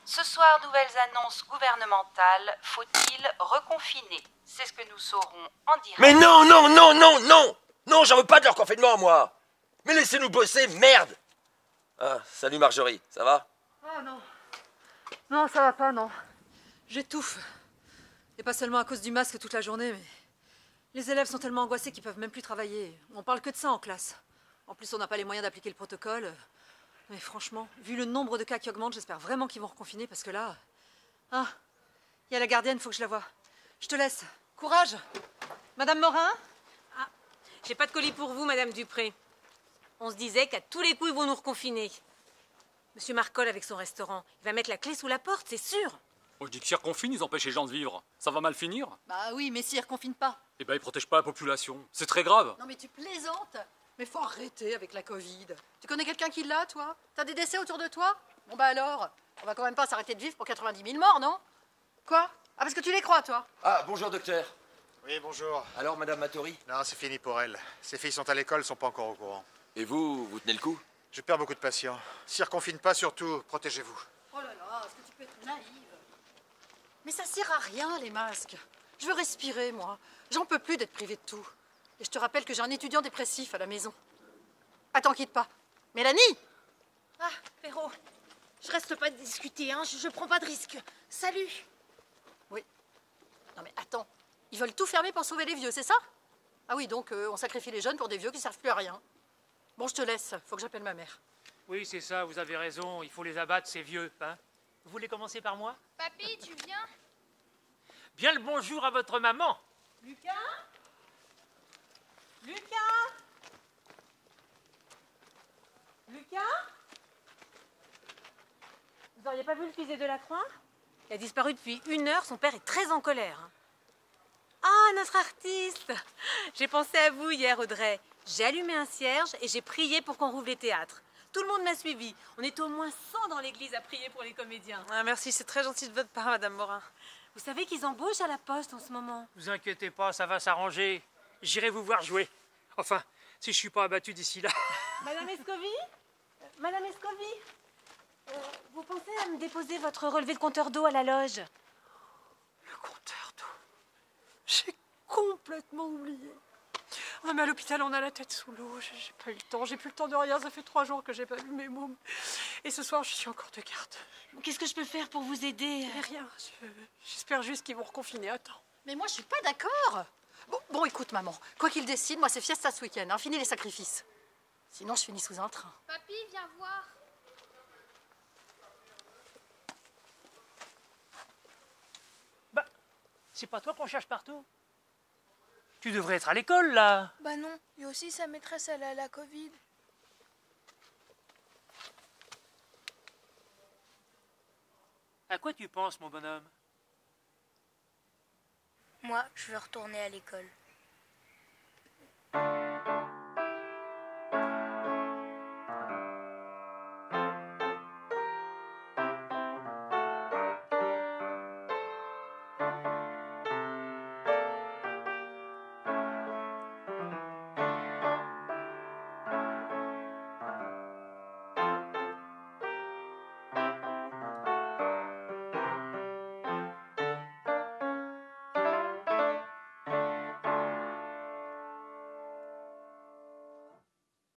Ce soir, nouvelles annonces gouvernementales. Faut-il reconfiner? C'est ce que nous saurons en direct. Mais non, non, non, non, non! Non, j'en veux pas de leur confinement, moi! Mais laissez-nous bosser, merde! Ah, salut Marjorie, ça va? Oh non. Non, ça va pas, non. J'étouffe. Et pas seulement à cause du masque toute la journée, mais... Les élèves sont tellement angoissés qu'ils peuvent même plus travailler. On parle que de ça en classe. En plus, on n'a pas les moyens d'appliquer le protocole. Mais franchement, vu le nombre de cas qui augmente, j'espère vraiment qu'ils vont reconfiner parce que là... Ah, il y a la gardienne, faut que je la voie. Je te laisse. Courage. Madame Morin? Ah, j'ai pas de colis pour vous, Madame Dupré. On se disait qu'à tous les coups, ils vont nous reconfiner. Monsieur Marcol, avec son restaurant, il va mettre la clé sous la porte, c'est sûr. Oh, je dis que s'ils reconfinent, ils empêchent les gens de vivre. Ça va mal finir. Bah oui, mais s'ils reconfinent pas. Eh ben, ils protègent pas la population. C'est très grave. Non mais tu plaisantes. Mais faut arrêter avec la Covid. Tu connais quelqu'un qui l'a, toi? T'as des décès autour de toi? Bon bah alors, on va quand même pas s'arrêter de vivre pour 90 000 morts, non? Quoi? Ah, parce que tu les crois, toi? Ah, bonjour docteur. Oui, bonjour. Alors, madame Mattori? Non, c'est fini pour elle. Ses filles sont à l'école, sont pas encore au courant. Et vous tenez le coup? Je perds beaucoup de patients. S'ils reconfinent pas, surtout, protégez-vous. Oh là là, est-ce que tu peux être naïve? Mais ça sert à rien, les masques. Je veux respirer, moi. J'en peux plus d'être privée de tout. Et je te rappelle que j'ai un étudiant dépressif à la maison. Attends, quitte pas. Mélanie! Ah, Perrault, je reste pas discuter, hein. Je prends pas de risque. Salut. Oui. Non mais attends, ils veulent tout fermer pour sauver les vieux, c'est ça? Ah oui, donc on sacrifie les jeunes pour des vieux qui servent plus à rien. Bon, je te laisse, faut que j'appelle ma mère. Oui, c'est ça, vous avez raison, il faut les abattre, ces vieux, hein. Vous voulez commencer par moi? Papy, tu viens? Bien le bonjour à votre maman. Lucas? Lucas? Lucas? Vous auriez pas vu le fils de Delacroix? Il a disparu depuis 1 heure, son père est très en colère. Hein. Ah, notre artiste! J'ai pensé à vous hier, Audrey. J'ai allumé un cierge et j'ai prié pour qu'on rouvre les théâtres. Tout le monde m'a suivi. On est au moins 100 dans l'église à prier pour les comédiens. Ah, merci, c'est très gentil de votre part, Madame Morin. Vous savez qu'ils embauchent à la poste en ce moment? Vous inquiétez pas, ça va s'arranger. J'irai vous voir jouer. Enfin, si je suis pas abattu d'ici là. Madame Escovy? Madame Escovy? Vous pensez à me déposer votre relevé de compteur d'eau à la loge? Le compteur d'eau. J'ai complètement oublié. Ah, mais à l'hôpital, on a la tête sous l'eau. J'ai pas eu le temps. J'ai plus le temps de rien. Ça fait 3 jours que j'ai pas vu mes mômes. Et ce soir, je suis encore de garde. Qu'est-ce que je peux faire pour vous aider? Mais rien. J'espère juste qu'ils vont reconfiner à temps. Mais moi, je suis pas d'accord. Bon, écoute, maman. Quoi qu'il décide, moi, c'est fiesta ce week-end. Hein. Fini les sacrifices. Sinon, je finis sous un train. Papy, viens voir. Bah, c'est pas toi qu'on cherche partout. Tu devrais être à l'école, là. Bah non, et aussi sa maîtresse, elle a la Covid. À quoi tu penses, mon bonhomme? Moi, je veux retourner à l'école.